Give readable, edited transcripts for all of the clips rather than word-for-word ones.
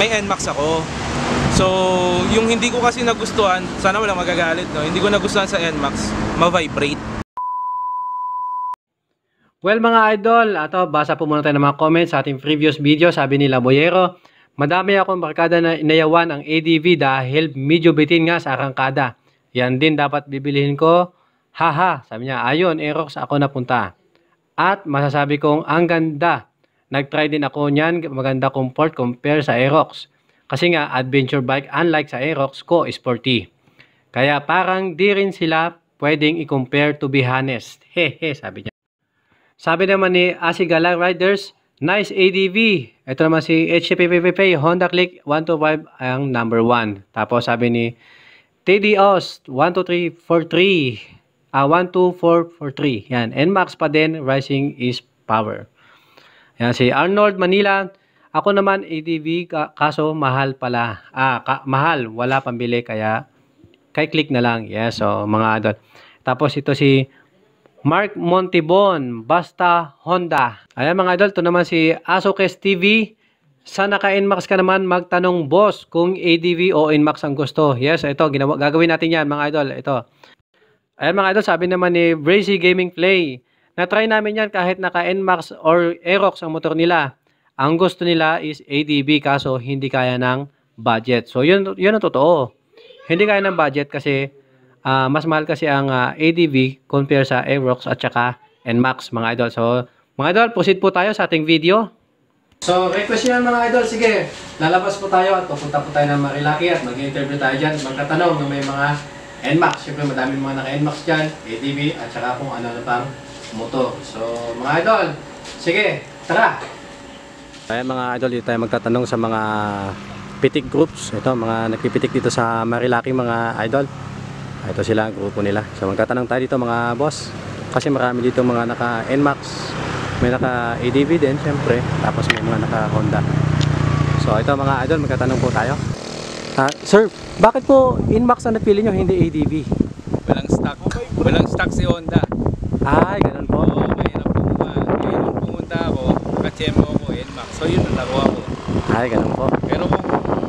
may NMAX ako. So, yung hindi ko kasi nagustuhan, sana walang magagalit, no? Hindi ko nagustuhan sa NMAX, ma-vibrate. Well mga idol, basa po muna tayo ng mga comments sa ating previous video. Sabi nila, Boyero, madami akong barkada na inayawan ang ADV dahil medyo bitin nga sa arangkada. Yan din dapat bibilihin ko. Haha, sabi niya, ayon, Aerox ako napunta. At masasabi kong ang ganda. Nag-try din ako niyan, maganda comfort compare sa Aerox. Kasi nga, adventure bike, unlike sa Aerox ko, sporty. Kaya parang di rin sila pwedeng i-compare to be honest. Hehe, sabi niya. Sabi naman ni Asigala Riders, nice ADV. Ito naman si HPPP Honda Click 125 ang number 1. Tapos sabi ni TDOS 12443. Yan, NMAX pa din, rising is power. Yan si Arnold Manila. Ako naman ADV kaso mahal pala. Mahal, wala pambili kaya kay click na lang. Yes, so mga adult. Tapos ito si Mark Montibon, basta Honda. Ayan mga idol, ito naman si Asokes TV. Sa naka-NMAX ka naman, magtanong boss kung ADV o NMAX ang gusto. Yes, ito, gagawin natin yan mga idol. Ito. Ayan mga idol, sabi naman ni Brazy Gaming Play. Na-try namin yan kahit naka-NMAX or Aerox ang motor nila. Ang gusto nila is ADV kaso hindi kaya ng budget. So yun ang totoo. Hindi kaya ng budget kasi mas mahal kasi ang ADV compare sa Aerox at saka NMAX mga idol. So mga idol, proceed po tayo sa ating video. So request yan mga idol, sige, lalabas po tayo at pupunta po tayo ng Marilaki at mag-interview tayo dyan. Magkatanong na may mga NMAX. Siyempre madaming mga naka-NMAX dyan, ADV at saka kung ano na pang motor. So mga idol, sige, tara! Ayan mga idol, dito tayo magtatanong sa mga pitik groups. Ito, mga nagpipitik dito sa Marilaki mga idol. Ito sila ang grupo nila. So magtatanong tayo dito mga boss. Kasi marami dito mga naka NMAX, may naka ADV din syempre, tapos may mga naka Honda. So ito mga idol, magtatanong po tayo. Sir, bakit po NMAX ang napili nyo, hindi ADV? Walang stock si Honda. Ay, ganun po. Oo, mahirap pumunta ako, nakachemo ako NMAX. So yun ang nakuha ko. Ay, ganun po. Pero kung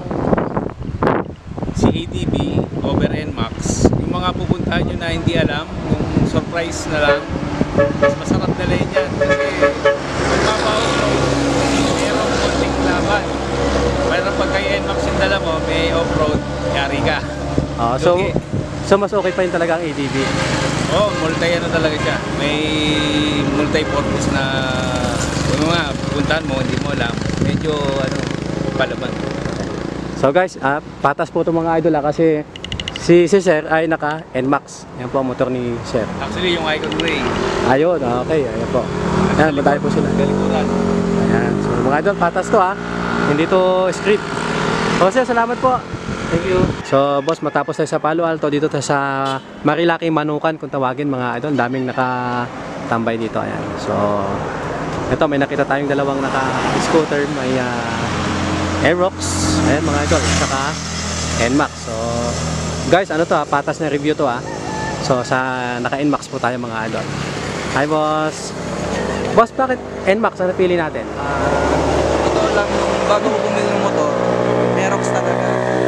si ADV over NMAX, yung mga pupuntahan nyo na hindi alam, yung surprise na lang, mas masarap dalhin yan kasi magpapaw mayroong konting laban. Pero pag kayo NMAX yung dala mo, may off-road, yari ka. So mas okay pa yun talaga ang ADV? Oo, ano talaga siya, may multi-purpose na kung mga pupuntahan mo, hindi mo alam, medyo palaban. So guys, patas po itong mga idol kasi si Sir ay naka NMAX. Yan po ang motor ni Sir. Actually yung Icon Gray. Ayun, okay, ayan po. Ayan, matay po sila. Galikuran. Ayan, so mga idol, patas to hindi to script. So Sir, salamat po. Thank you. So boss, matapos tayo sa Palo Alto, dito tayo sa Marilaki Manukan kung tawagin mga idol. Daming nakatambay dito. Ayan. So ito, may nakita tayong dalawang naka-scooter. May Aerox, ayan mga idol, saka NMAX. So guys, patas na review to So sa naka-NMAX po tayo mga idol. Hi boss. Boss, bakit NMAX ang napili natin? Totoo lang, bago ko bumili ng motor, Aerox talaga.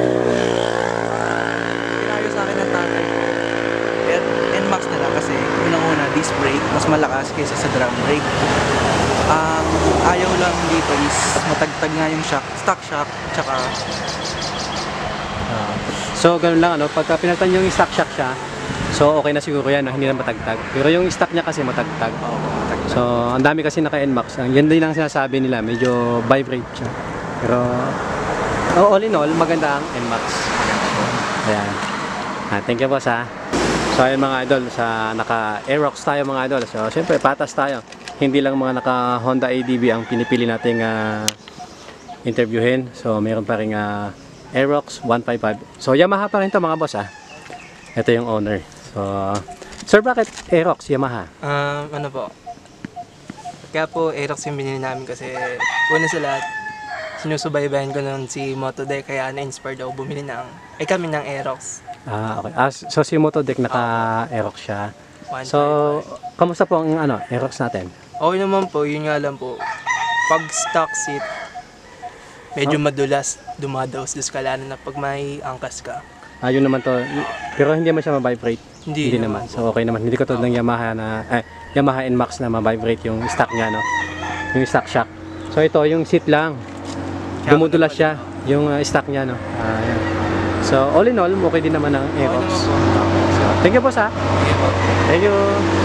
Pinayo sa akin ng tatay ko. NMAX na lang kasi unang-una, disc brake, mas malakas kaysa sa drum brake. Ayaw lang dito is matagtag nga yung shock, stock shock, tsaka so ganun lang pagka pinalitan yung stock shock siya, so okay na siguro yan, hindi na matagtag. Pero yung stock niya kasi matagtag. So ang dami kasi naka NMAX, yan din ang sinasabi nila, medyo vibrate siya. Pero all in all, maganda ang NMAX. Ayan. Thank you boss So ayun mga idol, sa naka Aerox tayo mga idol. So syempre patas tayo. Hindi lang mga naka Honda ADV ang pinipili nating interviewin. So mayroon pa rin Aerox 155. So Yamaha pa rin to mga boss Ito yung owner. So sir, bakit Aerox, Yamaha? Ano po? Kaya po Aerox yung binili namin kasi una sa lahat, sinusubaybayan ko nun si Motodeck kaya na-inspired ako bumili kami ng Aerox. Okay. So si Motodeck naka-Aerox siya. So kamusta po ang Aerox natin? Okay naman po, yun nga lang po. Pag stock seat, Medyo madulas, dumadaos-dus ka lalo na pag may angkas ka. Ayun naman to. Pero hindi naman siya ma-vibrate. Hindi naman. So okay naman. Hindi ko tulad ng Yamaha na Yamaha NMAX na ma-vibrate yung stock niya, no. Yung stock shock. So ito yung seat lang. Dumudulas siya yung stock niya, no. Ayan. So all in all, okay din naman ang Aerox. So thank you boss ha. Thank you.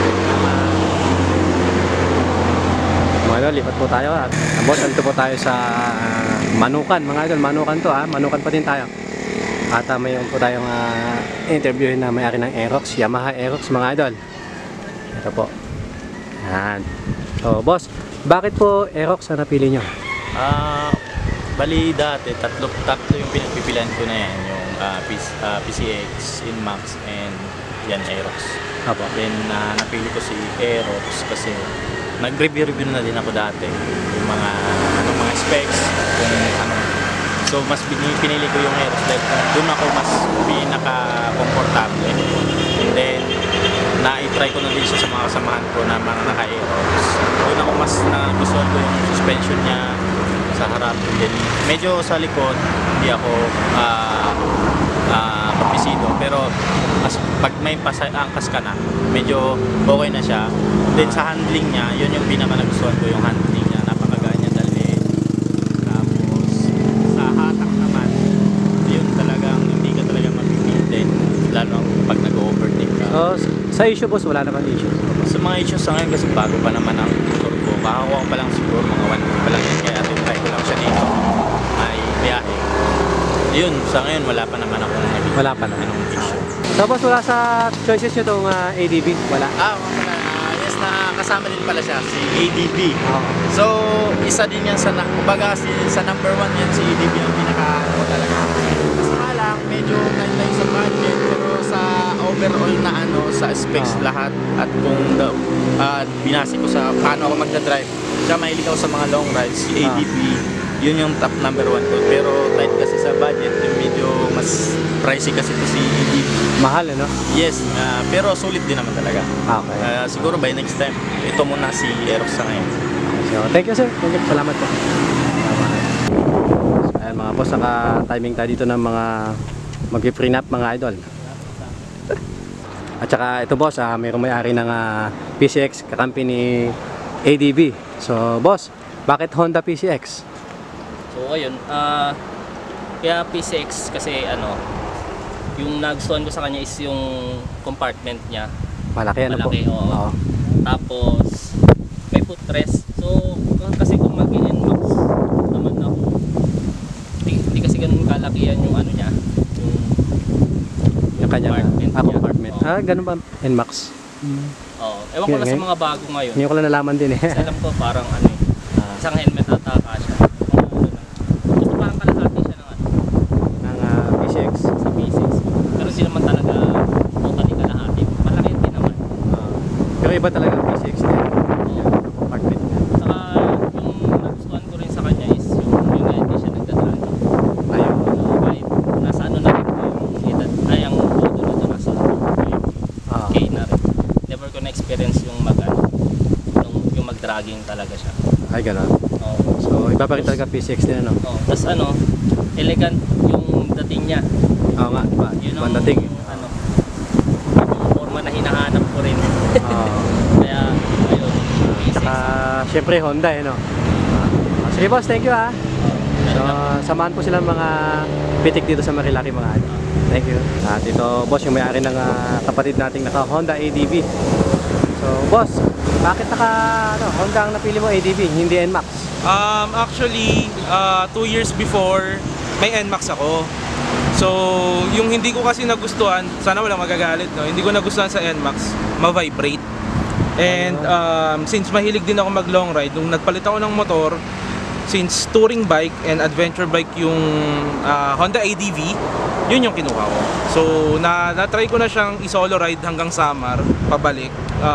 Mga idol, lipat po tayo at boss, andito po tayo sa Manukan, mga idol. Manukan to ha. Manukan pa din tayo. At mayroon po tayong interviewin na may-ari ng Aerox, Yamaha Aerox, mga idol. Ito po. Yan. So, boss, bakit po Aerox ang napili nyo? Bali dati, tatlo yung pinagpipilan ko na yan. Yung PCX, Inmax, and yan Aerox. Apo. Then, napili ko si Aerox kasi nag-review na din ako dati. Yung mga specs, kung ano. So, mas pinili ko yung Aerox dahil doon ako mas pinaka-komportable. And then, na-try ko na din siya sa mga kasamahan ko na mga naka-Aerox. Doon ako mas nagustuhan ko yung suspension niya sa harap. Then, medyo sa likod, hindi ako pabisido. Pero, pag may angkas ka na, medyo okay na siya. Then, sa handling niya, yun yung pinaka-nagustuhan ko yung handling niya. Napakagaan niya dalhin. Tapos, sa hatak naman, yun talagang hindi ka talaga mapipitin. Lalo pag nag-overtake ka. So, sa issue boss, wala naman issue. Sa mga issues sa ngayon kasi bago pa naman ang motor ko. Kakakuha ko pa lang siguro mga 1 week pa lang yun. Kaya try ko lang siya dito. Ay biyahe. Yun, sa ngayon wala pa naman akong Wala pa naman. anong issue. So, boss, wala sa choices nyo itong ADB? Wala. Yes, na kasama din pala siya, si ADB. Oo. So, isa din yan sa, kumbaga sa number 1 yan, si ADB ang pinaka-ano talaga. Kasi nga lang, medyo guideline sa budget, pero sa overall na ano, sa specs lahat, at kung binasi ko sa paano ako magdadrive, siya mahilig ako sa mga long rides, si ADB, yun yung top number 1 ko. Pero tight kasi sa budget, yung medyo mas pricey kasi ito si ADB. Mahal, ano? Yes, pero sulit din naman talaga. Okay. Siguro by next time, ito muna si Aerox sa ngayon. So, thank you, sir. Thank you. Salamat po. So, ayan, mga boss, naka-timing tayo dito ng mga mag-prenup, mga idol. At saka ito, boss, mayroong may-ari ng PCX, kakampi ni ADB. So, boss, bakit Honda PCX? So ayun, kaya PCX kasi yung nagustuhan ko sa kanya is yung compartment niya. Malaki, ano po? Malaki, oo. Oo. Tapos may footrest. So kasi kung mag-NMAX naman ako, hindi kasi ganun kalakihan yung ano niya, Yung kanya compartment niya. compartment. Oo. Ganun ba? NMAX? Oo. Ewan ko lang sa mga bago ngayon. Hindi ko lang nalaman din eh. Kasi alam ko parang isang helmet ata kasya. Gusto parang kalahati siya ng Ang PCX. sa PCX. Pero hindi naman talaga totally kalahati. Malaki din naman. Pero iba talaga ang PCX na yan. Yung compartment niya. Saka yung nagustuhan ko rin sa kanya is yung hindi siya nagdadrag. Ayun. Vibe. Nasa ano na rin po yung edad. Ay, ang photo nito nasa Ah. K na rin. Never ko na-experience yung yung mag-dragging talaga siya. Ay, gano'n. Oo. So, iba pa rin talaga PCX din, ano? Oo. Tapos elegant yung dating niya. Oo nga, diba? Yun Ibang ang dating. yung forma na hinahanap ko rin. Kaya, ayun. Saka, syempre Honda, no? Sige boss, thank you ha. So, samahan po silang mga pitik dito sa Marilaki, mga idol. Thank you. At ito, boss, yung may-ari ng kapatid nating naka Honda ADB. So, boss, bakit Honda ang napili mo ADB, hindi NMAX? Actually, 2 years before, may NMAX ako. So, yung hindi ko kasi nagustuhan, sana walang magagalit, no? Hindi ko nagustuhan sa NMAX, ma-vibrate. And since mahilig din ako mag-long ride, nung nagpalit ako ng motor, since touring bike and adventure bike yung Honda ADV, yun yung kinuha ko. So, na-try ko na siyang i-solo ride hanggang Samar, pabalik.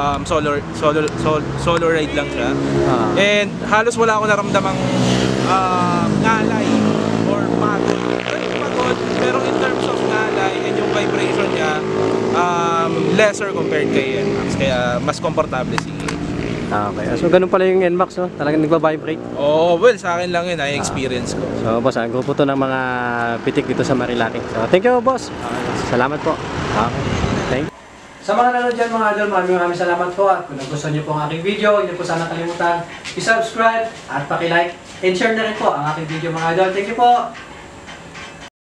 Solo ride lang siya. And halos wala ako naramdamang ngalay or pagod. Pero in terms of ngalay and yung vibration niya, lesser compared kay NMAX. Kaya mas komportable si Okay. So, ganun pala yung NMAX, no? Talagang nagba-vibrate. Oh, well, sa akin lang yun, experience ko. So, boss, grupo to ng mga pitik dito sa Marilaki. So, thank you, boss. Salamat po. Okay. Thank you. Sa mga nanonood dyan mga idol, maraming salamat po. At kung nagustuhan niyo po ang aking video, hindi po sana kalimutan i-subscribe at paki-like and share na rin po ang aking video mga idol. Thank you po.